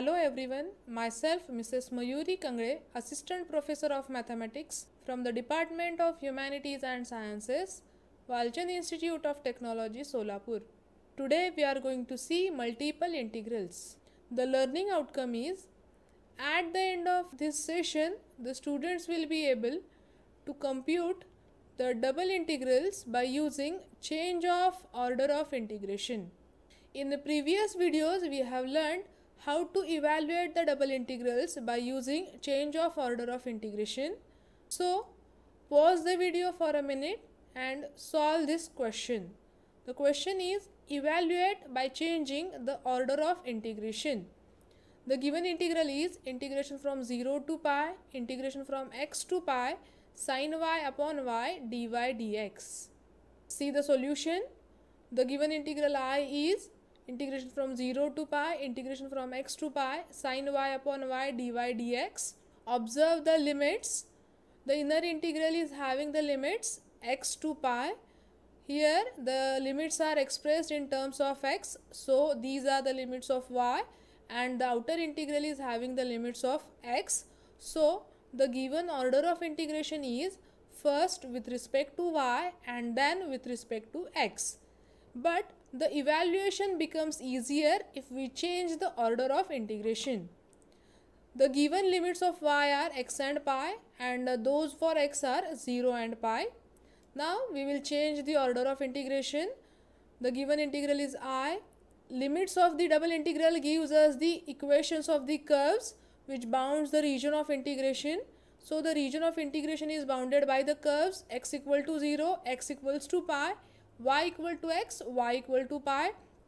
Hello everyone, myself Mrs. Mayuri Kangre, Assistant Professor of Mathematics from the Department of Humanities and Sciences, Walchand Institute of Technology, Solapur. Today we are going to see multiple integrals. The learning outcome is, at the end of this session, the students will be able to compute the double integrals by using change of order of integration. In the previous videos, we have learned how to evaluate the double integrals by using change of order of integration. So, pause the video for a minute and solve this question. The question is, evaluate by changing the order of integration. The given integral is integration from 0 to pi, integration from x to pi, sin y upon y dy dx. See the solution. The given integral I is integration from 0 to pi, integration from x to pi, sin y upon y dy dx. Observe the limits. The inner integral is having the limits x to pi. Here the limits are expressed in terms of x, so these are the limits of y, and the outer integral is having the limits of x. So the given order of integration is first with respect to y and then with respect to x. But the evaluation becomes easier if we change the order of integration. The given limits of y are x and pi, and those for x are 0 and pi. Now we will change the order of integration. The given integral is I. Limits of the double integral gives us the equations of the curves which bounds the region of integration. So the region of integration is bounded by the curves x equal to 0, x equals to pi, y equal to x, y equal to pi.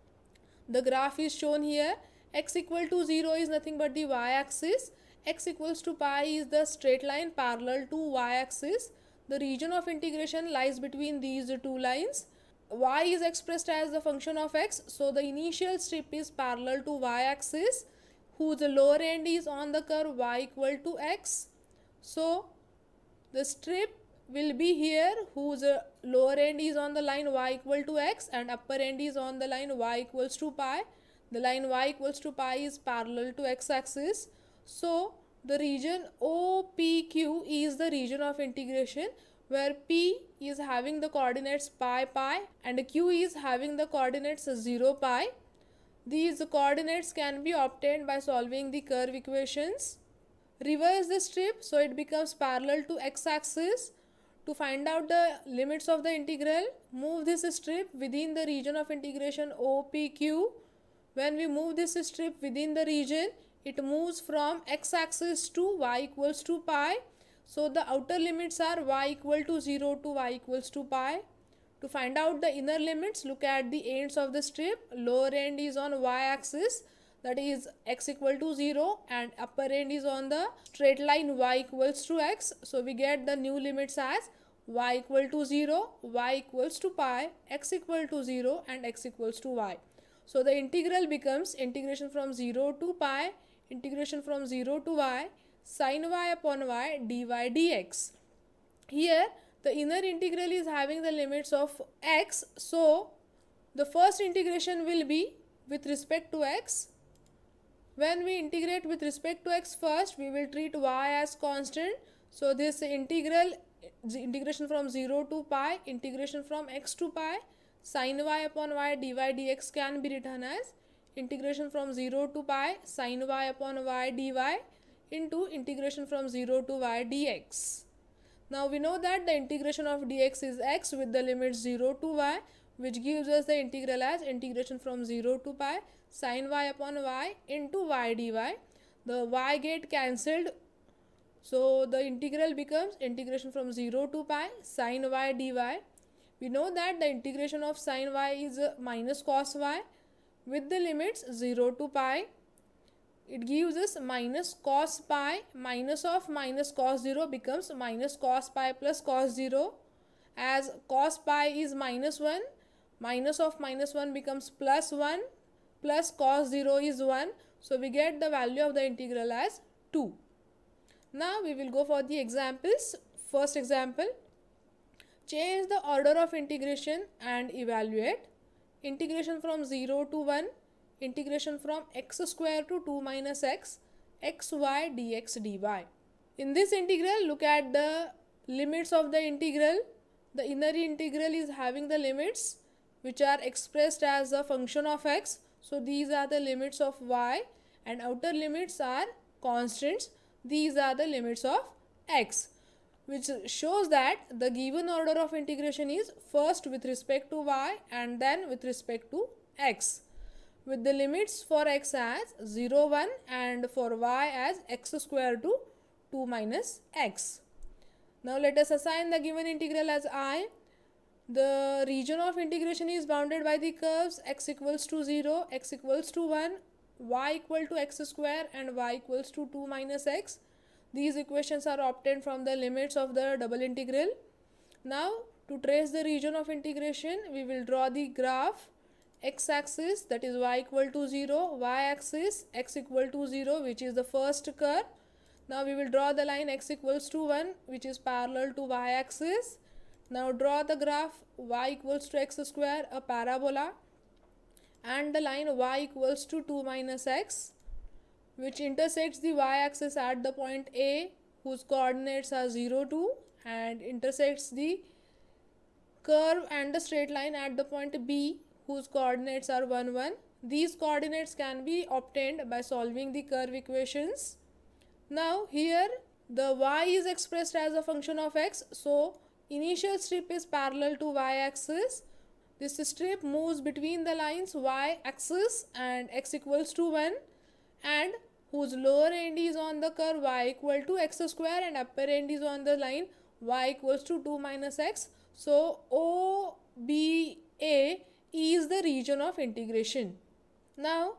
The graph is shown here. X equal to 0 is nothing but the y-axis. X equals to pi is the straight line parallel to y-axis. The region of integration lies between these two lines. Y is expressed as the function of x, so the initial strip is parallel to y-axis, whose lower end is on the curve y equal to x. So the strip will be here, whose lower end is on the line y equal to x and upper end is on the line y equals to pi. The line y equals to pi is parallel to x-axis. So the region OPQ is the region of integration, where P is having the coordinates pi pi and Q is having the coordinates 0 pi. These coordinates can be obtained by solving the curve equations. Reverse the strip so it becomes parallel to x-axis. To find out the limits of the integral, move this strip within the region of integration OPQ. When we move this strip within the region, it moves from x-axis to y equals to pi. So the outer limits are y equal to 0 to y equals to pi. To find out the inner limits, look at the ends of the strip. Lower end is on y-axis, that is x equal to 0, and upper end is on the straight line y equals to x. So we get the new limits as y equal to 0, y equals to pi, x equal to 0 and x equals to y. So the integral becomes integration from 0 to pi, integration from 0 to y, sin y upon y dy dx. Here the inner integral is having the limits of x, so the first integration will be with respect to x. When we integrate with respect to x first, we will treat y as constant. So this integral, integration from 0 to pi, integration from x to pi, sin y upon y dy dx can be written as integration from 0 to pi, sin y upon y dy into integration from 0 to y dx. Now we know that the integration of dx is x with the limits 0 to y, which gives us the integral as integration from 0 to pi, sin y upon y into y dy. The y get cancelled, so the integral becomes integration from 0 to pi, sin y dy. We know that the integration of sin y is minus cos y with the limits 0 to pi. It gives us minus cos pi, minus of minus cos 0 becomes minus cos pi plus cos 0. As cos pi is minus 1, minus of minus 1 becomes plus 1, plus cos 0 is 1. So we get the value of the integral as 2. Now we will go for the examples. First example, change the order of integration and evaluate. Integration from 0 to 1, integration from x square to 2 minus x, xy dx dy. In this integral, look at the limits of the integral. The inner integral is having the limits which are expressed as a function of x. So these are the limits of y, and outer limits are constants. These are the limits of x, which shows that the given order of integration is first with respect to y and then with respect to x, with the limits for x as 0, 1 and for y as x square to 2 minus x. Now let us assign the given integral as I. The region of integration is bounded by the curves x equals to 0, x equals to 1, y equal to x square and y equals to 2 minus x. These equations are obtained from the limits of the double integral. Now to trace the region of integration, we will draw the graph. X-axis, that is y equal to 0, y-axis x equal to 0, which is the first curve. Now we will draw the line x equals to 1, which is parallel to y-axis. Now draw the graph y equals to x square, a parabola, and the line y equals to 2 minus x, which intersects the y-axis at the point A, whose coordinates are 0, 2, and intersects the curve and the straight line at the point B, whose coordinates are 1, 1. These coordinates can be obtained by solving the curve equations. Now here the y is expressed as a function of x, so initial strip is parallel to y-axis. This strip moves between the lines y-axis and x equals to 1, and whose lower end is on the curve y equal to x square and upper end is on the line y equals to 2 minus x. So OBA is the region of integration. Now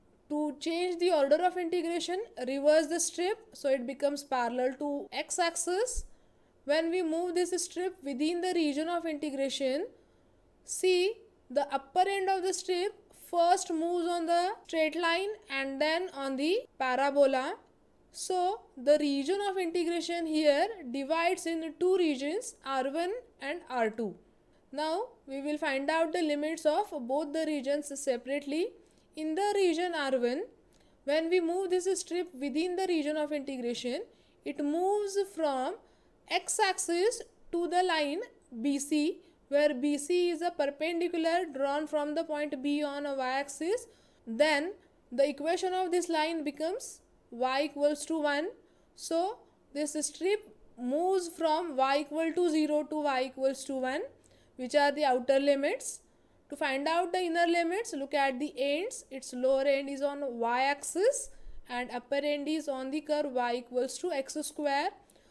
to change the order of integration, reverse the strip so it becomes parallel to x-axis. When we move this strip within the region of integration, see the upper end of the strip first moves on the straight line and then on the parabola. So the region of integration here divides in two regions, R1 and R2. Now we will find out the limits of both the regions separately. In the region R1, when we move this strip within the region of integration, it moves from x-axis to the line BC, where BC is a perpendicular drawn from the point B on a y-axis. Then the equation of this line becomes y equals to 1. So this strip moves from y equal to 0 to y equals to 1, which are the outer limits. To find out the inner limits, look at the ends. Its lower end is on y-axis and upper end is on the curve y equals to x square.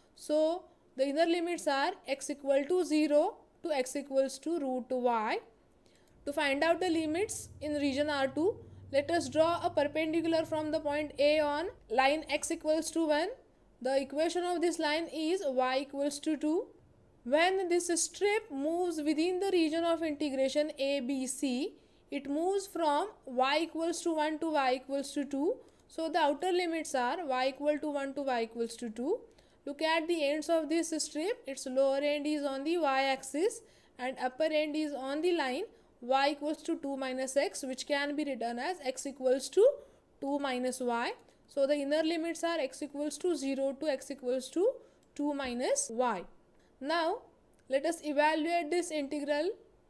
So the inner limits are x equal to 0 to x equals to root y. To find out the limits in region R2, let us draw a perpendicular from the point A on line x equals to 1. The equation of this line is y equals to 2. When this strip moves within the region of integration ABC, it moves from y equals to 1 to y equals to 2. So the outer limits are y equal to 1 to y equals to 2. Look at the ends of this strip. Its lower end is on the y-axis and upper end is on the line y equals to 2 minus x, which can be written as x equals to 2 minus y. So the inner limits are x equals to 0 to x equals to 2 minus y. Now let us evaluate this integral.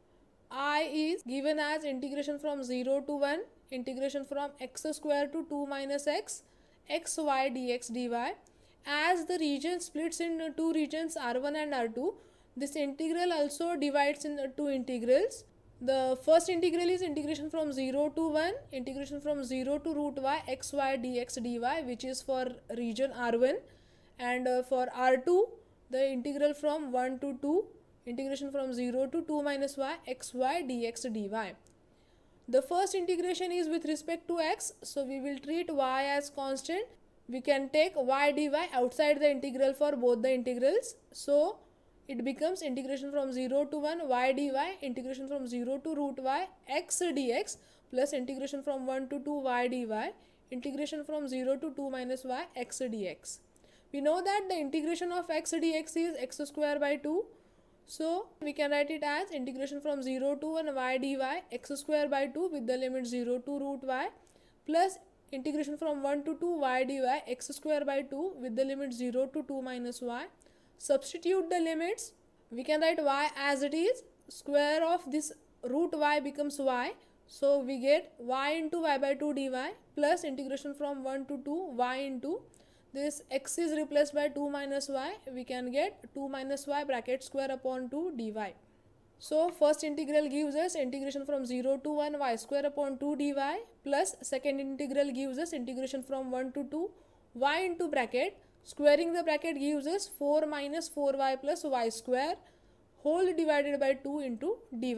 I is given as integration from 0 to 1, integration from x square to 2 minus x, xy dx dy. As the region splits in two regions R1 and R2, this integral also divides in two integrals. The first integral is integration from 0 to 1, integration from 0 to root y, xy dx dy, which is for region R1, and for R2, the integral from 1 to 2, integration from 0 to 2 minus y, xy dx dy. The first integration is with respect to x, so we will treat y as constant. We can take y dy outside the integral for both the integrals. So it becomes integration from 0 to 1 y dy, integration from 0 to root y x dx, plus integration from 1 to 2 y dy, integration from 0 to 2 minus y x dx. We know that the integration of x dx is x square by 2. So we can write it as integration from 0 to 1 y dy x square by 2 with the limit 0 to root y plus integration from 1 to 2 y dy x square by 2 with the limit 0 to 2 minus y. Substitute the limits. We can write y as it is. Square of this root y becomes y. So we get y into y by 2 dy plus integration from 1 to 2 y into this x is replaced by 2 minus y. We can get 2 minus y bracket square upon 2 dy. So first integral gives us integration from 0 to 1 y square upon 2 dy plus second integral gives us integration from 1 to 2 y into bracket. Squaring the bracket gives us 4 minus 4y plus y square whole divided by 2 into dy.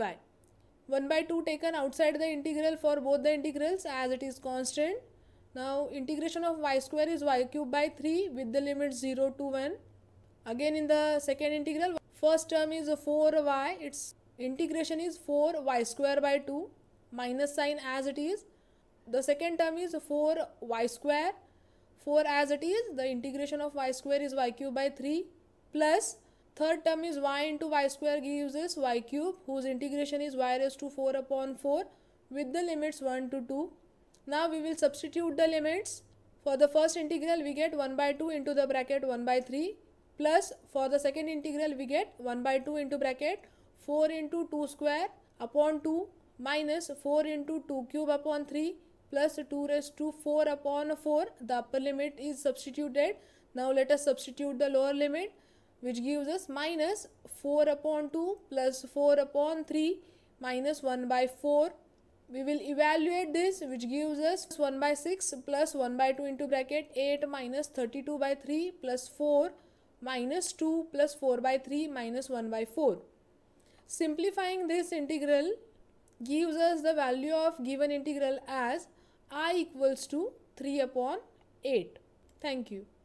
1 by 2 taken outside the integral for both the integrals as it is constant. Now integration of y square is y cube by 3 with the limit 0 to 1. Again in the second integral, first term is 4y, its integration is 4y square by 2 minus sign as it is. The second term is 4y square, 4 as it is, the integration of y square is y cube by 3 plus third term is y into y square gives us y cube whose integration is y raised to 4 upon 4 with the limits 1 to 2. Now we will substitute the limits. For the first integral we get 1 by 2 into the bracket 1 by 3 plus for the second integral we get 1 by 2 into bracket 4 into 2 square upon 2 minus 4 into 2 cube upon 3 plus 2 raised to 4 upon 4. The upper limit is substituted. Now let us substitute the lower limit which gives us minus 4 upon 2 plus 4 upon 3 minus 1 by 4. We will evaluate this which gives us 1 by 6 plus 1 by 2 into bracket 8 minus 32 by 3 plus 4 minus 2 plus 4 by 3 minus 1 by 4. Simplifying this integral gives us the value of given integral as I equals to 3 upon 8. Thank you.